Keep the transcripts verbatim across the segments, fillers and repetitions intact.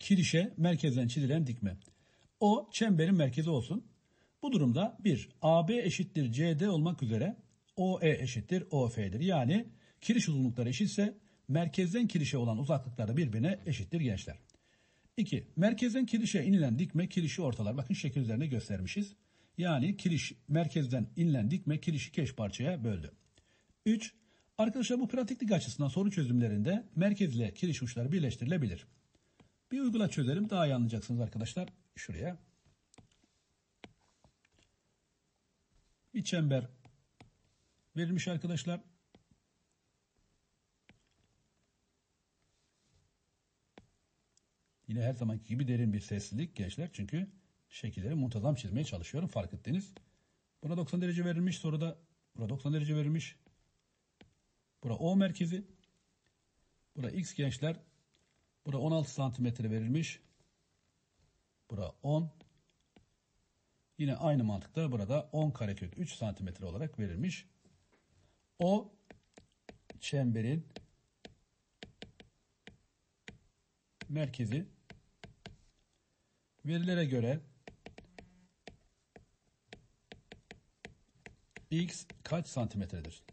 kirişe merkezden çizilen dikme. O çemberin merkezi olsun. Bu durumda bir A B eşittir C D olmak üzere O E eşittir O F'dir. Yani kiriş uzunlukları eşitse merkezden kirişe olan uzaklıklar da birbirine eşittir gençler. iki. Merkezden kirişe inilen dikme kirişi ortalar. Bakın şekil üzerine göstermişiz. Yani kiriş merkezden inilen dikme kirişi iki eş parçaya böldü. üç. Arkadaşlar bu pratiklik açısından soru çözümlerinde merkez ile kiriş uçları birleştirilebilir. Bir uygula çözelim, daha iyi anlayacaksınız arkadaşlar. Şuraya bir çember verilmiş arkadaşlar. Yine her zamanki gibi derin bir sessizlik gençler. Çünkü şekilleri muntazam çizmeye çalışıyorum, fark ettiniz. Buna doksan derece verilmiş. Soruda buna doksan derece verilmiş. Bura O merkezi. Bura X gençler. Bura on altı santimetre verilmiş. Bura on. Yine aynı mantıkta burada on karekök üç santimetre olarak verilmiş. O çemberin merkezi. Verilere göre X kaç santimetredir?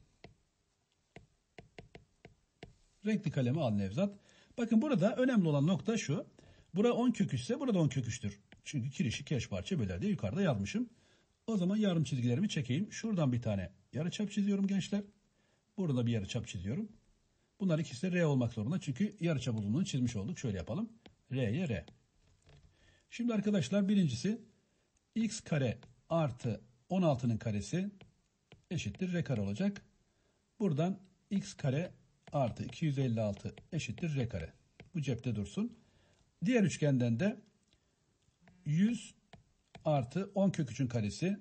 Renkli kalemi al Nevzat. Bakın burada önemli olan nokta şu. Bura on kök üçse burada on kök üçtür. Çünkü kirişi iki eş parça böler diye yukarıda yazmışım. O zaman yarım çizgilerimi çekeyim. Şuradan bir tane yarıçap çiziyorum gençler. Burada bir yarıçap çiziyorum. Bunlar ikisi de R olmak zorunda. Çünkü yarıçap uzunluğunu çizmiş olduk. Şöyle yapalım. R'ye R. Şimdi arkadaşlar birincisi X kare artı on altının karesi eşittir R kare olacak. Buradan X kare artı iki yüz elli altı eşittir R kare. Bu cepte dursun. Diğer üçgenden de yüz artı on kök üçün karesi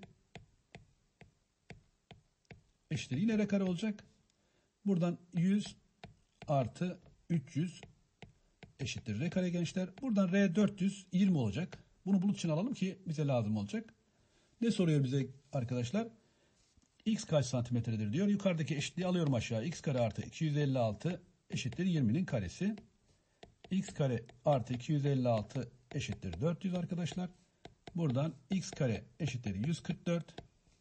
eşittir yine R kare olacak. Buradan yüz artı üç yüz eşittir R kare gençler. Buradan R dört yüz yirmi olacak. Bunu bulut için alalım ki bize lazım olacak. Ne soruyor bize arkadaşlar? X kaç santimetredir diyor. Yukarıdaki eşitliği alıyorum aşağı. X kare artı iki yüz elli altı eşittir yirminin karesi. X kare artı iki yüz elli altı eşittir dört yüz arkadaşlar. Buradan X kare eşittir yüz kırk dört.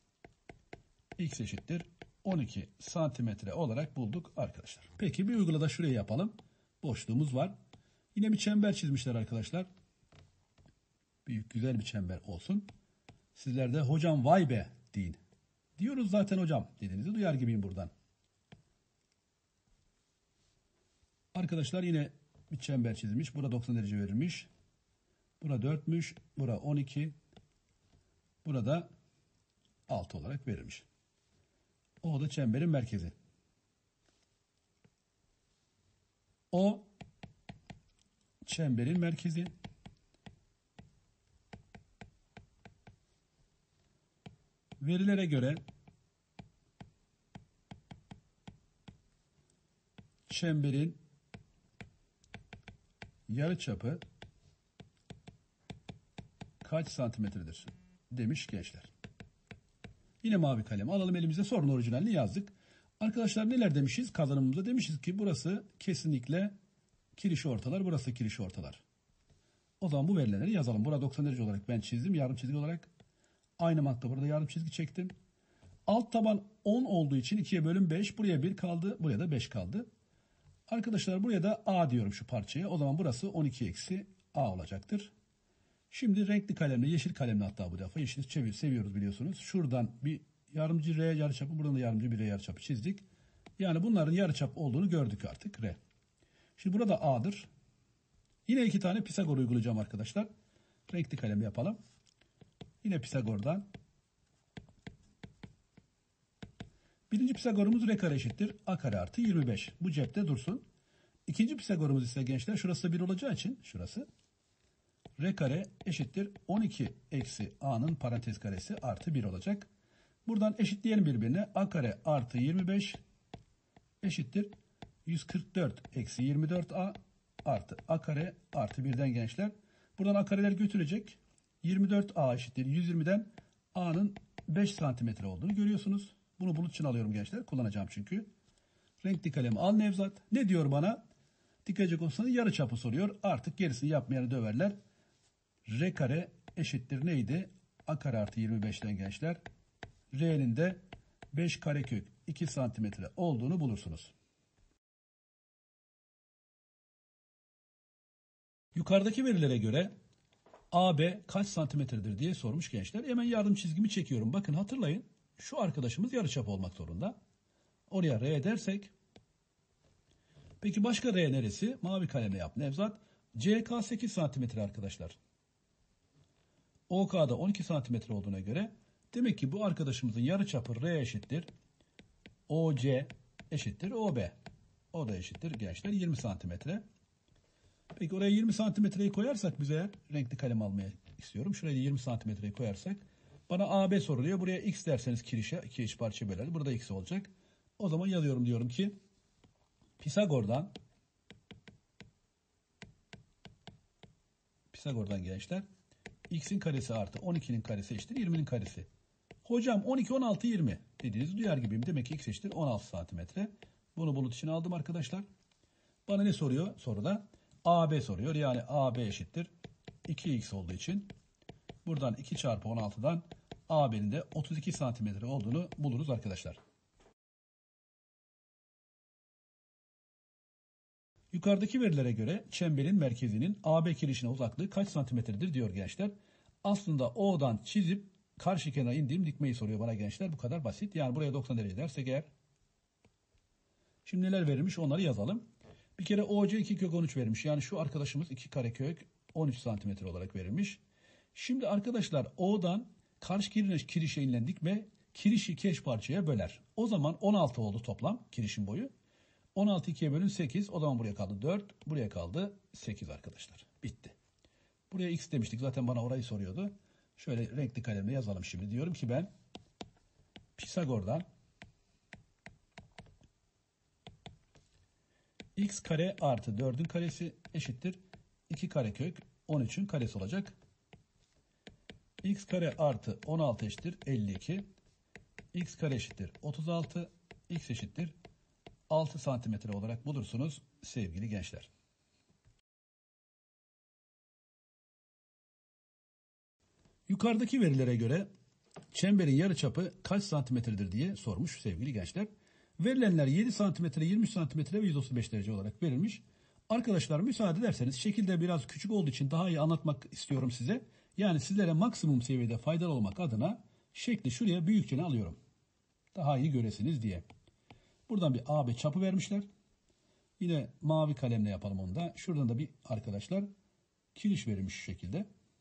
X eşittir on iki santimetre olarak bulduk arkadaşlar. Peki bir uygula da şuraya yapalım. Boşluğumuz var. Yine bir çember çizmişler arkadaşlar. Büyük güzel bir çember olsun. Sizler de hocam vay be deyin. Diyoruz zaten hocam dediğinizi duyar gibiyim buradan. Arkadaşlar yine bir çember çizilmiş. Burada doksan derece verilmiş. Burada dörtmüş. Burada on iki. Burada altı olarak verilmiş. O da çemberin merkezi. O çemberin merkezi. Verilere göre çemberin yarıçapı kaç santimetredir demiş gençler. Yine mavi kalem alalım elimize, sorunun orijinalini yazdık. Arkadaşlar neler demişiz? Kazanımımızda demişiz ki burası kesinlikle kirişi ortalar, burası kirişi ortalar. O zaman bu verileri yazalım. Burada doksan derece olarak ben çizdim. Yarım çizgi olarak. Aynı mantıkla burada yarım çizgi çektim. Alt taban on olduğu için ikiye bölüm beş. Buraya bir kaldı. Buraya da beş kaldı. Arkadaşlar buraya da A diyorum şu parçaya. O zaman burası on iki eksi A olacaktır. Şimdi renkli kalemle, yeşil kalemle hatta bu defa. Yeşil çevir, seviyoruz biliyorsunuz. Şuradan bir yardımcı R yarıçapı, buradan da yardımcı bir R yarıçapı çizdik. Yani bunların yarıçap olduğunu gördük artık R. Şimdi burada A'dır. Yine iki tane Pisagor uygulayacağım arkadaşlar. Renkli kalem yapalım. Yine Pisagor'dan. Birinci Pisagor'umuz R kare eşittir A kare artı yirmi beş. Bu cepte dursun. İkinci Pisagor'umuz ise gençler şurası bir olacağı için şurası. R kare eşittir on iki eksi A'nın parantez karesi artı bir olacak. Buradan eşitleyelim birbirine. A kare artı yirmi beş eşittir yüz kırk dört eksi yirmi dört A artı A kare artı birden gençler. Buradan A kareler götürecek. yirmi dört A eşittir yüz yirmiden A'nın beş santimetre olduğunu görüyorsunuz. Bunu bulut için alıyorum gençler. Kullanacağım çünkü. Renkli kalemi al Nevzat. Ne diyor bana? Dikkat edecek olursanız yarıçapı soruyor. Artık gerisini yapmayanı döverler. R kare eşittir neydi? A kare artı yirmi beşten gençler. R'nin de beş karekök iki santimetre olduğunu bulursunuz. Yukarıdaki verilere göre A B kaç santimetredir diye sormuş gençler. Hemen yardım çizgimi çekiyorum. Bakın hatırlayın. Şu arkadaşımız yarıçap olmak zorunda. Oraya R dersek. Peki başka R neresi? Mavi kalemle yap Nevzat. C K sekiz santimetre arkadaşlar. O K'da on iki santimetre olduğuna göre demek ki bu arkadaşımızın yarıçapı R eşittir. O C eşittir O B. O da eşittir gençler yirmi santimetre. Peki oraya yirmi santimetreyi koyarsak biz eğer renkli kalem almaya istiyorum. Şuraya yirmi santimetreyi koyarsak bana A B soruluyor. Buraya X derseniz kirişe iki eş parça böler. Burada X olacak. O zaman yazıyorum diyorum ki Pisagor'dan Pisagor'dan gençler X'in karesi artı on ikinin karesi eşittir yirminin karesi. Hocam on iki, on altı, yirmi dediğinizi duyar gibiyim. Demek ki X eşittir on altı santimetre. Bunu bulut için aldım arkadaşlar. Bana ne soruyor soruda? A B soruyor. Yani A B eşittir iki X olduğu için buradan iki çarpı on altıdan A B'nin de otuz iki santimetre olduğunu buluruz arkadaşlar. Yukarıdaki verilere göre çemberin merkezinin A B kirişine uzaklığı kaç santimetredir diyor gençler. Aslında O'dan çizip karşı kenara indiğim dikmeyi soruyor bana gençler. Bu kadar basit. Yani buraya doksan derece dersek eğer. Şimdi neler verilmiş onları yazalım. Bir kere O C iki kök on üç verilmiş. Yani şu arkadaşımız iki karekök on üç santimetre olarak verilmiş. Şimdi arkadaşlar O'dan karşı kirişe, kirişe inilen dikme kirişi iki eş parçaya böler. O zaman on altı oldu toplam kirişin boyu. on altı ikiye bölün sekiz. O zaman buraya kaldı dört. Buraya kaldı sekiz arkadaşlar. Bitti. Buraya X demiştik. Zaten bana orayı soruyordu. Şöyle renkli kalemle yazalım şimdi. Diyorum ki ben Pisagor'dan X kare artı dördün karesi eşittir iki karekök on üçün karesi olacak. X kare artı on altı eşittir elli iki. X kare eşittir otuz altı. X eşittir altı santimetre olarak bulursunuz sevgili gençler. Yukarıdaki verilere göre çemberin yarıçapı kaç santimetredir diye sormuş sevgili gençler. Verilenler yedi santimetre, yirmi üç santimetre ve yüz otuz beş derece olarak verilmiş. Arkadaşlar müsaade ederseniz şekilde biraz küçük olduğu için daha iyi anlatmak istiyorum size. Yani sizlere maksimum seviyede faydalı olmak adına şekli şuraya büyükçe alıyorum. Daha iyi göresiniz diye. Buradan bir A B çapı vermişler. Yine mavi kalemle yapalım onu da. Şuradan da bir arkadaşlar kiriş verilmiş şu şekilde.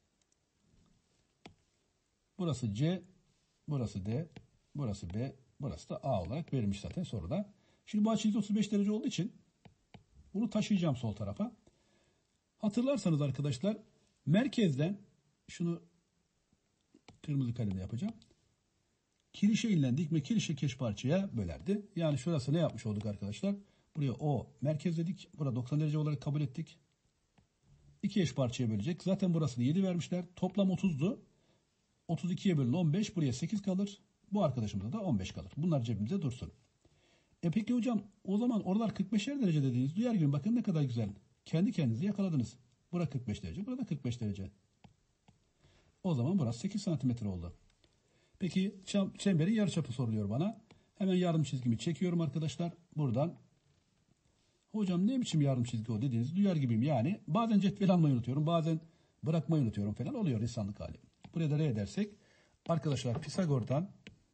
Burası C, burası D, burası B, burası da A olarak verilmiş zaten soruda. Şimdi bu açı yüz otuz beş derece olduğu için bunu taşıyacağım sol tarafa. Hatırlarsanız arkadaşlar merkezden şunu kırmızı kalemle yapacağım. Kirişe inilen dikme kirişe keş parçaya bölerdi. Yani şurası ne yapmış olduk arkadaşlar? Buraya O merkez dedik. Burada doksan derece olarak kabul ettik. İki eş parçaya bölecek. Zaten burasını yedi vermişler. Toplam otuzdu. otuz ikiye bölün on beş. Buraya sekiz kalır. Bu arkadaşımıza da on beş kalır. Bunlar cebimize dursun. E peki hocam o zaman oralar kırk beşer derece dediğiniz duyar gibi bakın ne kadar güzel. Kendi kendinizi yakaladınız. Burası kırk beş derece. Burada kırk beş derece. O zaman burası sekiz santimetre oldu. Peki çemberin yarıçapı soruluyor bana. Hemen yarım çizgimi çekiyorum arkadaşlar. Buradan. Hocam ne biçim yarım çizgi o dediğinizi duyar gibiyim. Yani bazen cetvel almayı unutuyorum. Bazen bırakmayı unutuyorum falan oluyor insanlık hali. Buraya da R dersek. Arkadaşlar Pisagor'dan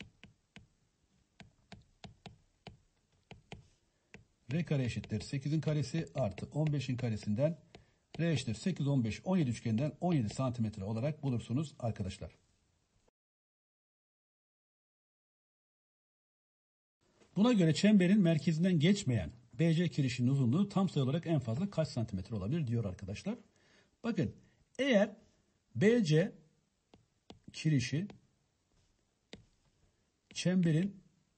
R kare eşittir sekizin karesi artı on beşin karesinden R eşittir sekiz, on beş, on yedi üçgeninden on yedi santimetre olarak bulursunuz arkadaşlar. Buna göre çemberin merkezinden geçmeyen B C kirişinin uzunluğu tam sayı olarak en fazla kaç santimetre olabilir diyor arkadaşlar. Bakın eğer B C kirişi çemberin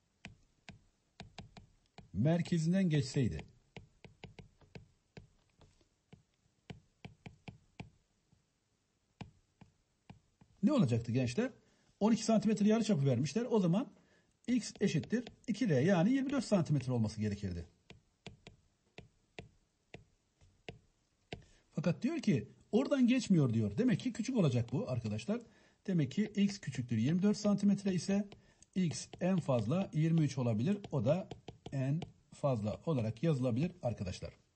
merkezinden geçseydi ne olacaktı gençler? on iki santimetre yarıçapı vermişler. O zaman X eşittir iki R yani yirmi dört santimetre olması gerekirdi. Fakat diyor ki oradan geçmiyor diyor. Demek ki küçük olacak bu arkadaşlar. Demek ki x küçüktür yirmi dört santimetre ise x en fazla yirmi üç olabilir. O da en fazla olarak yazılabilir arkadaşlar.